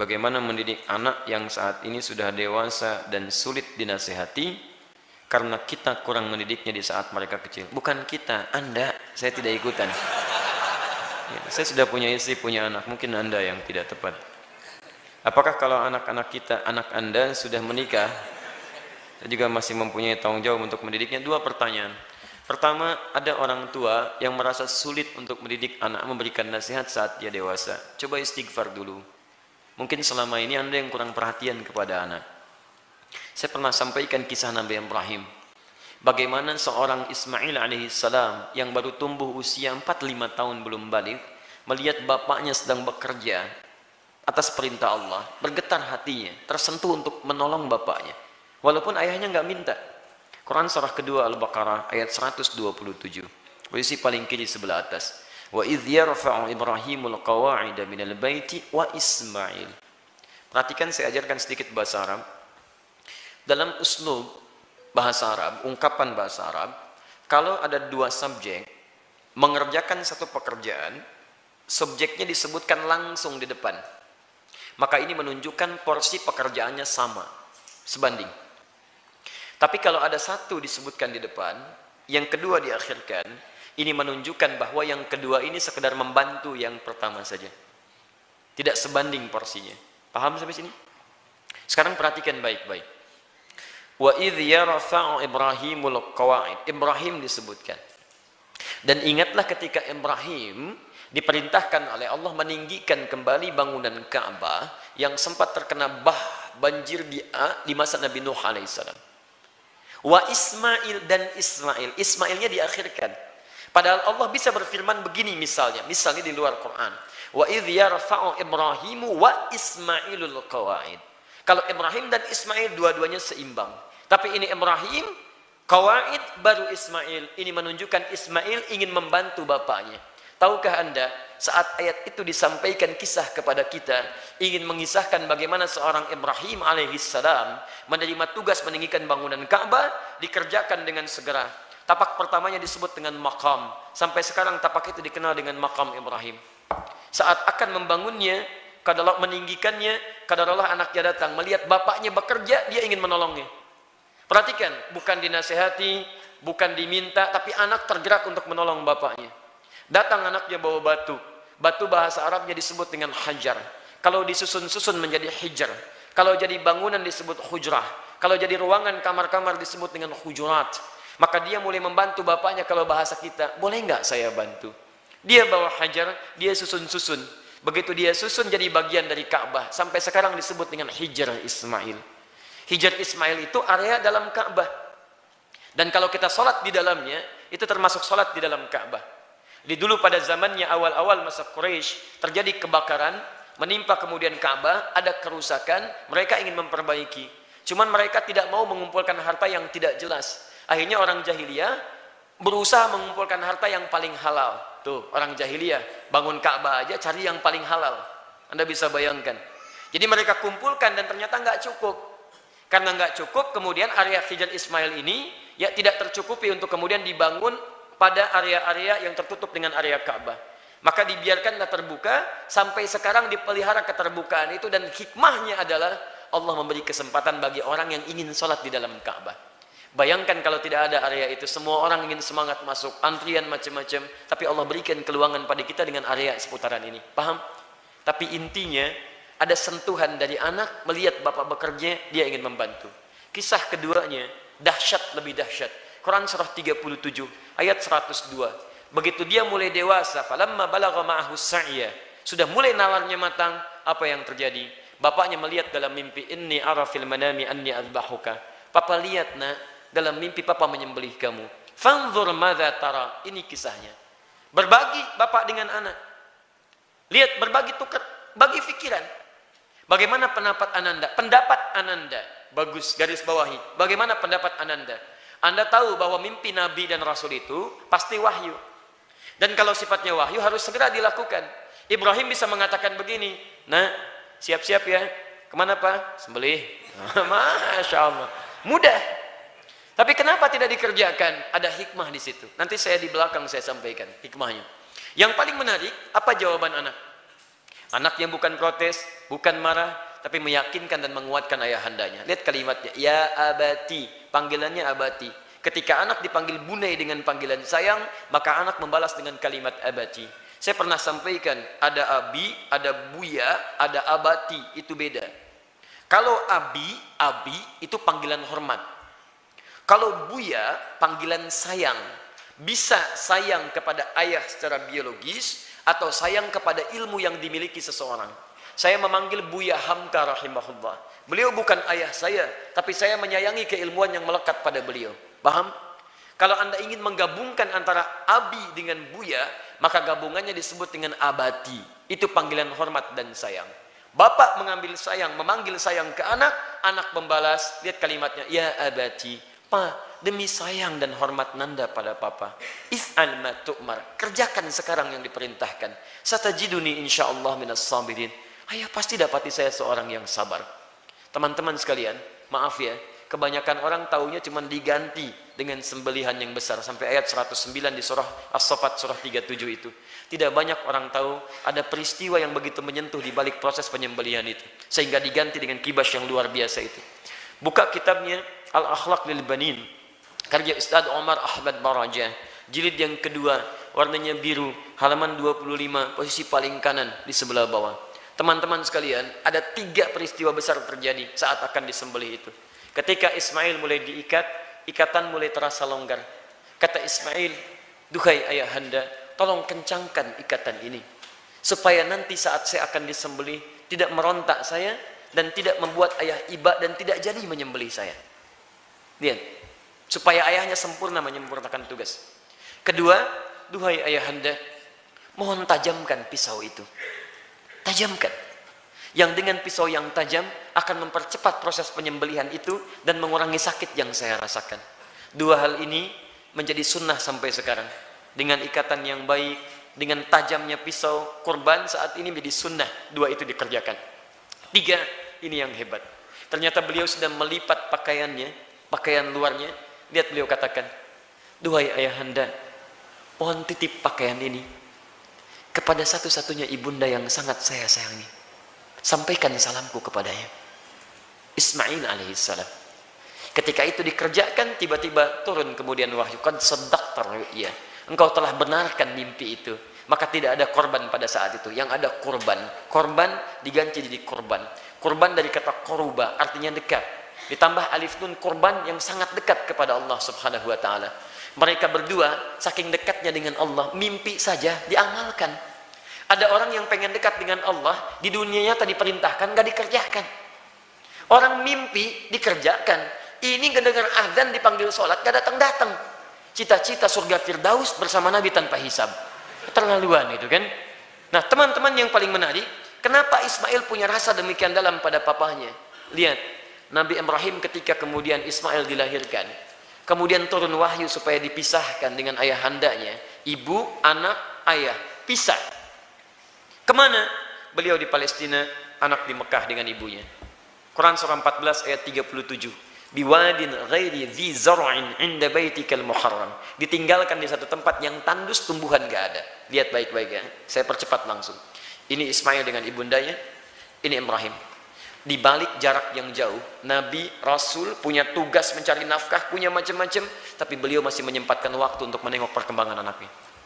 bagaimana mendidik anak yang saat ini sudah dewasa dan sulit dinasihati karena kita kurang mendidiknya di saat mereka kecil. Bukan kita, Anda, saya tidak ikutan. Ya, saya sudah punya istri, punya anak, mungkin Anda yang tidak tepat. Apakah kalau anak-anak kita, anak Anda sudah menikah, saya juga masih mempunyai tanggung jawab untuk mendidiknya? Dua pertanyaan. Pertama, ada orang tua yang merasa sulit untuk mendidik anak, memberikan nasihat saat dia dewasa. Coba istighfar dulu. Mungkin selama ini Anda yang kurang perhatian kepada anak. Saya pernah sampaikan kisah Nabi Ibrahim. Bagaimana seorang Ismail alaihissalam yang baru tumbuh usia 4-5 tahun belum balik, melihat bapaknya sedang bekerja atas perintah Allah, bergetar hatinya, tersentuh untuk menolong bapaknya. Walaupun ayahnya nggak minta. Quran surah kedua Al-Baqarah ayat 127. Posisi paling kiri sebelah atas. Wa idh yarfa'u Ibrahimul qawa'ida minal baiti wa Ismail. Perhatikan, saya ajarkan sedikit bahasa Arab. Dalam uslub bahasa Arab, ungkapan bahasa Arab, kalau ada dua subjek mengerjakan satu pekerjaan, subjeknya disebutkan langsung di depan. Maka ini menunjukkan porsi pekerjaannya sama, sebanding. Tapi kalau ada satu disebutkan di depan, yang kedua diakhirkan, ini menunjukkan bahwa yang kedua ini sekedar membantu yang pertama saja. Tidak sebanding porsinya. Paham sampai sini? Sekarang perhatikan baik-baik. Wa idh yarfa'u Ibrahimul qawa'id. Ibrahim disebutkan. Dan ingatlah ketika Ibrahim diperintahkan oleh Allah meninggikan kembali bangunan Ka'bah yang sempat terkena banjir di masa Nabi Nuh alaihissalam. Wa Ismail, dan Ismail. Ismailnya diakhirkan. Padahal Allah bisa berfirman begini misalnya di luar Quran. Wa idh yarfa'u Ibrahimu wa Ismailul qawa'id. Kalau Ibrahim dan Ismail dua-duanya seimbang. Tapi ini Ibrahim, qawa'id, baru Ismail. Ini menunjukkan Ismail ingin membantu bapaknya. Tahukah Anda, saat ayat itu disampaikan kisah kepada kita, ingin mengisahkan bagaimana seorang Ibrahim alaihissalam menerima tugas meninggikan bangunan Ka'bah, dikerjakan dengan segera. Tapak pertamanya disebut dengan maqam. Sampai sekarang tapak itu dikenal dengan maqam Ibrahim. Saat akan membangunnya, kadarullah meninggikannya, kadarullah anaknya datang, melihat bapaknya bekerja, dia ingin menolongnya. Perhatikan, bukan dinasehati, bukan diminta, tapi anak tergerak untuk menolong bapaknya. Datang anaknya bawa batu. Batu bahasa Arabnya disebut dengan hajar. Kalau disusun-susun menjadi hijr. Kalau jadi bangunan disebut hujrah. Kalau jadi ruangan kamar-kamar disebut dengan hujurat. Maka dia mulai membantu bapaknya. Kalau bahasa kita, boleh nggak saya bantu? Dia bawa hajar, dia susun-susun. Begitu dia susun jadi bagian dari Ka'bah. Sampai sekarang disebut dengan hijr Ismail. Hijr Ismail itu area dalam Ka'bah. Dan kalau kita sholat di dalamnya, itu termasuk sholat di dalam Ka'bah. Di dulu pada zamannya awal-awal masa Quraisy terjadi kebakaran, menimpa kemudian Ka'bah, ada kerusakan, mereka ingin memperbaiki. Cuman mereka tidak mau mengumpulkan harta yang tidak jelas. Akhirnya orang jahiliyah berusaha mengumpulkan harta yang paling halal. Tuh, orang jahiliyah bangun Ka'bah aja cari yang paling halal. Anda bisa bayangkan. Jadi mereka kumpulkan dan ternyata nggak cukup. Karena nggak cukup, kemudian area Hijr Ismail ini ya tidak tercukupi untuk kemudian dibangun pada area-area yang tertutup dengan area Ka'bah. Maka dibiarkanlah terbuka, sampai sekarang dipelihara keterbukaan itu, dan hikmahnya adalah Allah memberi kesempatan bagi orang yang ingin sholat di dalam Ka'bah. Bayangkan kalau tidak ada area itu, semua orang ingin semangat masuk, antrian macam-macam, tapi Allah berikan keluangan pada kita dengan area seputaran ini. Paham? Tapi intinya, ada sentuhan dari anak, melihat bapak bekerja, dia ingin membantu. Kisah keduanya, dahsyat lebih dahsyat. Quran surah 37 ayat 102. Begitu dia mulai dewasa, falamma balagha ma'ahu sa'ya, sudah mulai nalarnya matang, apa yang terjadi? Bapaknya melihat dalam mimpi, inni ara fil manami anni adbahuka. Papa lihat nak, dalam mimpi papa menyembelih kamu. Fanzur madza tara. Ini kisahnya. Berbagi bapak dengan anak. Lihat, berbagi, tukar, bagi pikiran. Bagaimana pendapat Ananda? Pendapat Ananda bagus, garis bawahi. Bagaimana pendapat Ananda? Anda tahu bahwa mimpi Nabi dan Rasul itu pasti wahyu. Dan kalau sifatnya wahyu harus segera dilakukan. Ibrahim bisa mengatakan begini, nah siap-siap ya, kemana Pak? Sembelih. Masya Allah, mudah. Tapi kenapa tidak dikerjakan? Ada hikmah di situ. Nanti saya di belakang saya sampaikan hikmahnya. Yang paling menarik, apa jawaban anak? Anaknya bukan protes, bukan marah, tapi meyakinkan dan menguatkan ayahandanya. Lihat kalimatnya, ya abati, panggilannya abati. Ketika anak dipanggil bunai dengan panggilan sayang, maka anak membalas dengan kalimat abati. Saya pernah sampaikan, ada abi, ada buya, ada abati, itu beda. Kalau abi itu panggilan hormat. Kalau buya, panggilan sayang. Bisa sayang kepada ayah secara biologis, atau sayang kepada ilmu yang dimiliki seseorang. Saya memanggil Buya Hamka rahimahullah. Beliau bukan ayah saya, tapi saya menyayangi keilmuan yang melekat pada beliau. Paham? Kalau Anda ingin menggabungkan antara abi dengan buya, maka gabungannya disebut dengan abati. Itu panggilan hormat dan sayang. Bapak mengambil sayang, memanggil sayang ke anak, anak membalas, lihat kalimatnya, ya abati, pa, demi sayang dan hormat nanda pada papa, if'al ma tu'mar, kerjakan sekarang yang diperintahkan. Satajiduni insyaallah minas sabirin. Ayah pasti dapati saya seorang yang sabar. Teman-teman sekalian, maaf ya, kebanyakan orang taunya cuma diganti dengan sembelihan yang besar. Sampai ayat 109 di surah As-Saffat surah 37 itu. Tidak banyak orang tahu ada peristiwa yang begitu menyentuh di balik proses penyembelihan itu. Sehingga diganti dengan kibas yang luar biasa itu. Buka kitabnya Al-Akhlaq lil Banin, karya Ustaz Omar Ahmad Baraja, jilid yang kedua, warnanya biru, halaman 25, posisi paling kanan di sebelah bawah. Teman-teman sekalian, ada 3 peristiwa besar terjadi saat akan disembelih itu. Ketika Ismail mulai diikat, ikatan mulai terasa longgar. Kata Ismail, duhai ayahanda, tolong kencangkan ikatan ini, supaya nanti saat saya akan disembelih, tidak merontak saya, dan tidak membuat ayah iba, dan tidak jadi menyembelih saya. Lihat, supaya ayahnya sempurna menyempurnakan tugas. Kedua, duhai ayahanda, mohon tajamkan pisau itu. Tajamkan. Yang dengan pisau yang tajam akan mempercepat proses penyembelihan itu dan mengurangi sakit yang saya rasakan. 2 hal ini menjadi sunnah sampai sekarang. Dengan ikatan yang baik, dengan tajamnya pisau kurban saat ini menjadi sunnah. 2 itu dikerjakan. 3, ini yang hebat. Ternyata beliau sudah melipat pakaiannya, pakaian luarnya. Lihat beliau katakan, duhai ayahanda, mohon titip pakaian ini kepada satu-satunya ibunda yang sangat saya sayangi. Sampaikan salamku kepadanya. Ismail alaihissalam. Ketika itu dikerjakan, tiba-tiba turun kemudian wahyu. Qad saddaqta ru'ya. Engkau telah benarkan mimpi itu. Maka tidak ada korban pada saat itu. Yang ada korban. Korban diganti jadi korban. Korban dari kata koruba, artinya dekat. Ditambah alif nun, korban yang sangat dekat kepada Allah subhanahu wa ta'ala. Mereka berdua saking dekatnya dengan Allah, mimpi saja diamalkan. Ada orang yang pengen dekat dengan Allah, di dunianya tadi perintahkan gak dikerjakan. Orang mimpi dikerjakan. Ini gak dengar azan dipanggil sholat gak datang-datang. Cita-cita surga Firdaus bersama Nabi tanpa hisab. Keterlaluan itu kan. Nah teman-teman yang paling menarik, kenapa Ismail punya rasa demikian dalam pada papahnya? Lihat, Nabi Ibrahim ketika kemudian Ismail dilahirkan, kemudian turun wahyu supaya dipisahkan dengan ayahandanya. Ibu, anak, ayah, pisah. Kemana? Beliau di Palestina, anak di Mekah dengan ibunya. Quran surah 14 ayat 37. Biwadin ghairi dhi zar'in 'inda baitikal muharram. Ditinggalkan di satu tempat yang tandus tumbuhan gak ada. Lihat baik-baik ya. Saya percepat langsung. Ini Ismail dengan ibundanya, ini Ibrahim. Di balik jarak yang jauh, Nabi, Rasul punya tugas mencari nafkah, punya macam-macam, tapi beliau masih menyempatkan waktu untuk menengok perkembangan anaknya.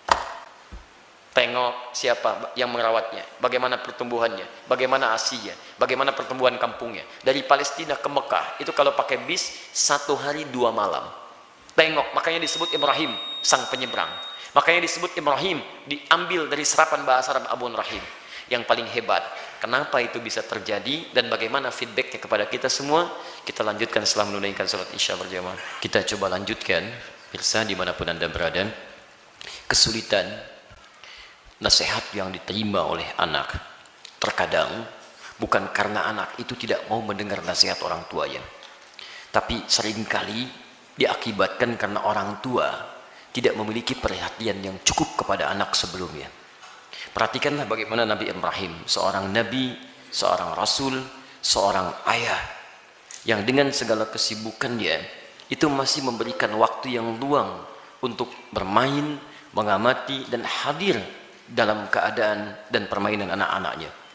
Tengok siapa yang merawatnya, bagaimana pertumbuhannya, bagaimana asinya, bagaimana pertumbuhan kampungnya. Dari Palestina ke Mekah, itu kalau pakai bis, 1 hari 2 malam. Tengok, makanya disebut Ibrahim, sang penyeberang. Makanya disebut Ibrahim, diambil dari serapan bahasa Arab Abun Rahim. Yang paling hebat, kenapa itu bisa terjadi dan bagaimana feedbacknya kepada kita semua, kita lanjutkan setelah menunaikan salat isya berjamaah. Kita coba lanjutkan, pemirsa dimanapun Anda berada. Kesulitan nasihat yang diterima oleh anak terkadang bukan karena anak itu tidak mau mendengar nasihat orang tuanya, tapi seringkali diakibatkan karena orang tua tidak memiliki perhatian yang cukup kepada anak sebelumnya. Perhatikanlah bagaimana Nabi Ibrahim, seorang nabi, seorang rasul, seorang ayah yang dengan segala kesibukannya itu masih memberikan waktu yang luang untuk bermain, mengamati dan hadir dalam keadaan dan permainan anak-anaknya.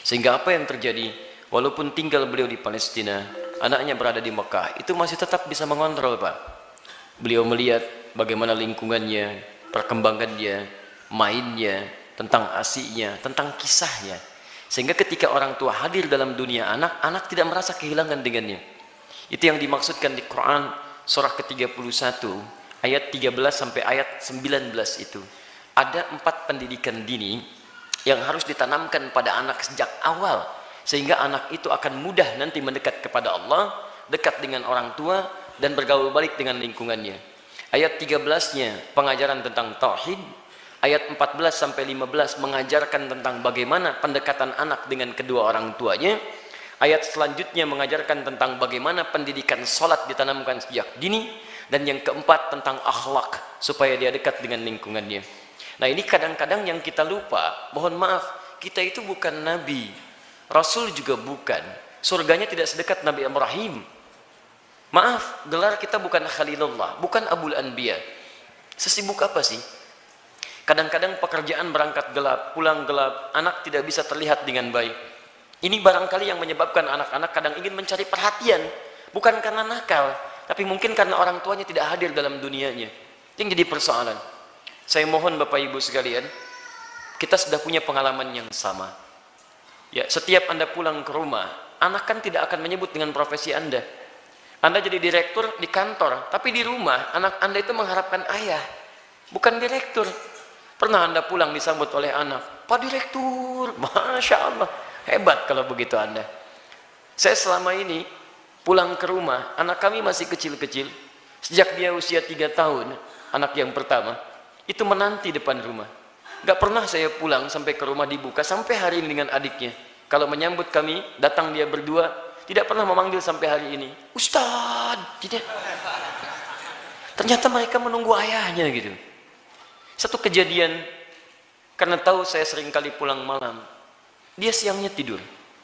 Sehingga apa yang terjadi? Walaupun tinggal beliau di Palestina, anaknya berada di Mekah, itu masih tetap bisa mengontrol, Pak. Beliau melihat bagaimana lingkungannya, perkembangannya, mainnya, tentang asiknya, tentang kisahnya. Sehingga ketika orang tua hadir dalam dunia anak, anak tidak merasa kehilangan dengannya. Itu yang dimaksudkan di Quran surah ke-31 ayat 13 sampai ayat 19 itu. Ada 4 pendidikan dini yang harus ditanamkan pada anak sejak awal, sehingga anak itu akan mudah nanti mendekat kepada Allah, dekat dengan orang tua, dan bergaul balik dengan lingkungannya. Ayat 13-nya pengajaran tentang tauhid, ayat 14 sampai 15 mengajarkan tentang bagaimana pendekatan anak dengan kedua orang tuanya. Ayat selanjutnya mengajarkan tentang bagaimana pendidikan sholat ditanamkan sejak dini. Dan yang keempat tentang akhlak, supaya dia dekat dengan lingkungannya. Nah, ini kadang-kadang yang kita lupa. Mohon maaf, kita itu bukan nabi, rasul juga bukan. Surganya tidak sedekat Nabi Ibrahim. Maaf, gelar kita bukan Khalilullah, bukan Abul Anbiya. Sesibuk apa sih? Kadang-kadang pekerjaan berangkat gelap, pulang gelap, anak tidak bisa terlihat dengan baik. Ini barangkali yang menyebabkan anak-anak kadang ingin mencari perhatian, bukan karena nakal, tapi mungkin karena orang tuanya tidak hadir dalam dunianya. Yang jadi persoalan. Saya mohon Bapak Ibu sekalian, kita sudah punya pengalaman yang sama. Ya, setiap Anda pulang ke rumah, anak kan tidak akan menyebut dengan profesi Anda. Anda jadi direktur di kantor, tapi di rumah anak Anda itu mengharapkan ayah, bukan direktur. Pernah Anda pulang disambut oleh anak, Pak Direktur, Masya Allah, hebat kalau begitu Anda. Saya selama ini pulang ke rumah, anak kami masih kecil-kecil. Sejak dia usia 3 tahun, anak yang pertama, itu menanti depan rumah. Gak pernah saya pulang sampai ke rumah dibuka, sampai hari ini dengan adiknya. Kalau menyambut kami, datang dia berdua, tidak pernah memanggil sampai hari ini, Ustadz, tidak. Ternyata mereka menunggu ayahnya gitu. Satu kejadian, karena tahu saya sering kali pulang malam, dia siangnya tidur.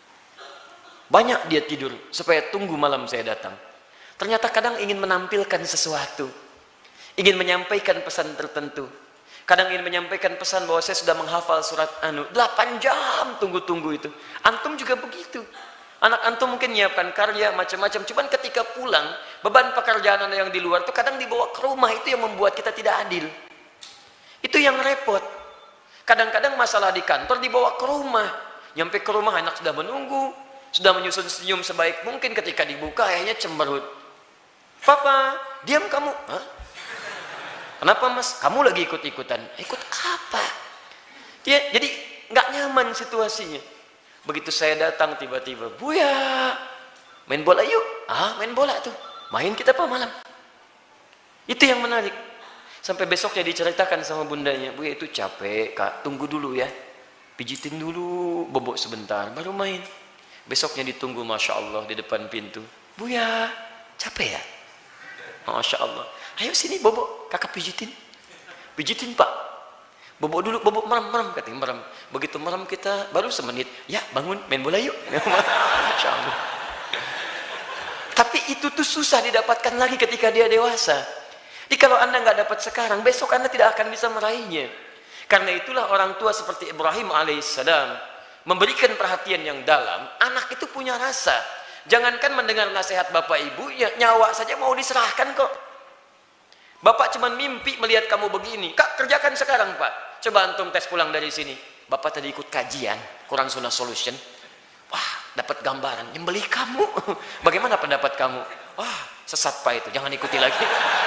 Banyak dia tidur, supaya tunggu malam saya datang. Ternyata kadang ingin menampilkan sesuatu, ingin menyampaikan pesan tertentu. Kadang ingin menyampaikan pesan bahwa saya sudah menghafal surat 8 jam tunggu-tunggu itu. Antum juga begitu. Anak antum mungkin menyiapkan karya macam-macam, cuman ketika pulang, beban pekerjaan Anda yang di luar itu kadang dibawa ke rumah, itu yang membuat kita tidak adil. Itu yang repot. Kadang-kadang masalah di kantor dibawa ke rumah. Nyampe ke rumah anak sudah menunggu, sudah menyusun senyum sebaik mungkin, ketika dibuka ayahnya cemberut. Papa, diam kamu. Hah? Kenapa mas? Kamu lagi ikut-ikutan. Ikut apa? Ya, jadi nggak nyaman situasinya. Begitu saya datang tiba-tiba, Buya, main bola yuk. Ah, main bola tuh. Main kita apa malam? Itu yang menarik. Sampai besoknya diceritakan sama bundanya, Buya itu capek kak, tunggu dulu ya, pijitin dulu, bobok sebentar, baru main. Besoknya ditunggu, Masya Allah, di depan pintu. Buya, capek ya? Masya Allah. Ayo sini bobok, kakak pijitin. Pijitin pak. Bobok dulu, bobok merem, katanya merem. Begitu merem kita, baru semenit, ya bangun, main bola yuk. Masya Allah. Tapi itu tuh susah didapatkan lagi ketika dia dewasa. Jadi kalau Anda nggak dapat sekarang, besok Anda tidak akan bisa meraihnya. Karena itulah orang tua seperti Ibrahim alaihissalam memberikan perhatian yang dalam. Anak itu punya rasa. Jangankan mendengar nasihat bapak ibu, ya nyawa saja mau diserahkan kok. Bapak cuma mimpi melihat kamu begini. Kak, kerjakan sekarang pak. Coba antum tes pulang dari sini. Bapak tadi ikut kajian, Quran Sunnah Solution. Wah, dapat gambaran, nyembelih kamu. Bagaimana pendapat kamu? Wah, sesat pak itu, jangan ikuti lagi.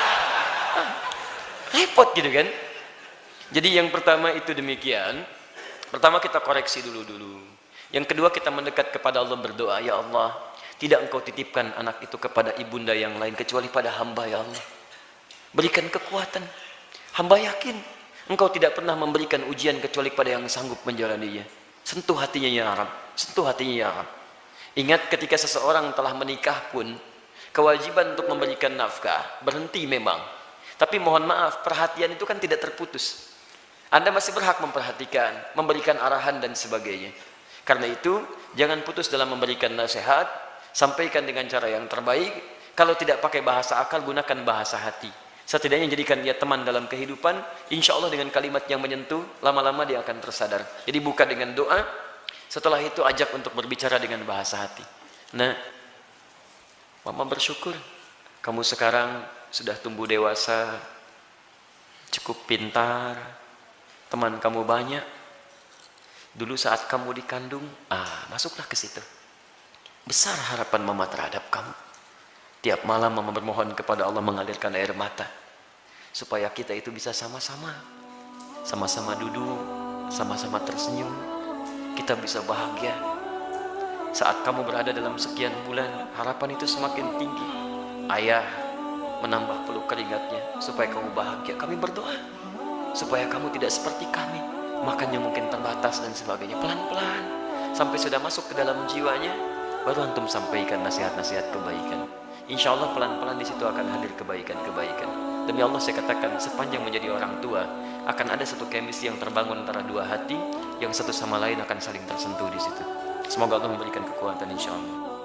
Repot gitu kan. Jadi yang pertama itu demikian. Pertama kita koreksi dulu. Yang kedua kita mendekat kepada Allah, berdoa, ya Allah, tidak engkau titipkan anak itu kepada ibunda yang lain kecuali pada hamba, ya Allah. Berikan kekuatan. Hamba yakin engkau tidak pernah memberikan ujian kecuali pada yang sanggup menjalaninya. Sentuh hatinya ya Rabb, sentuh hatinya ya Rabb. Ingat ketika seseorang telah menikah pun, kewajiban untuk memberikan nafkah berhenti memang. Tapi mohon maaf, perhatian itu kan tidak terputus. Anda masih berhak memperhatikan, memberikan arahan dan sebagainya. Karena itu, jangan putus dalam memberikan nasihat, sampaikan dengan cara yang terbaik. Kalau tidak pakai bahasa akal, gunakan bahasa hati. Setidaknya jadikan dia teman dalam kehidupan. Insya Allah dengan kalimat yang menyentuh, lama-lama dia akan tersadar. Jadi buka dengan doa. Setelah itu ajak untuk berbicara dengan bahasa hati. Nah, mama bersyukur kamu sekarang sudah tumbuh dewasa, cukup pintar, teman kamu banyak. Dulu saat kamu dikandung, masuklah ke situ. Besar harapan mama terhadap kamu. Tiap malam mama bermohon kepada Allah mengalirkan air mata, supaya kita itu bisa sama-sama duduk, sama-sama tersenyum, kita bisa bahagia. Saat kamu berada dalam sekian bulan, harapan itu semakin tinggi. Ayah menambah peluk keringatnya supaya kamu bahagia. Kami berdoa supaya kamu tidak seperti kami, makannya mungkin terbatas dan sebagainya. Pelan-pelan sampai sudah masuk ke dalam jiwanya, baru antum sampaikan nasihat-nasihat kebaikan. Insya Allah pelan-pelan di situ akan hadir kebaikan-kebaikan. Demi Allah saya katakan, sepanjang menjadi orang tua akan ada satu chemistry yang terbangun antara dua hati yang satu sama lain akan saling tersentuh di situ. Semoga Allah memberikan kekuatan insya Allah.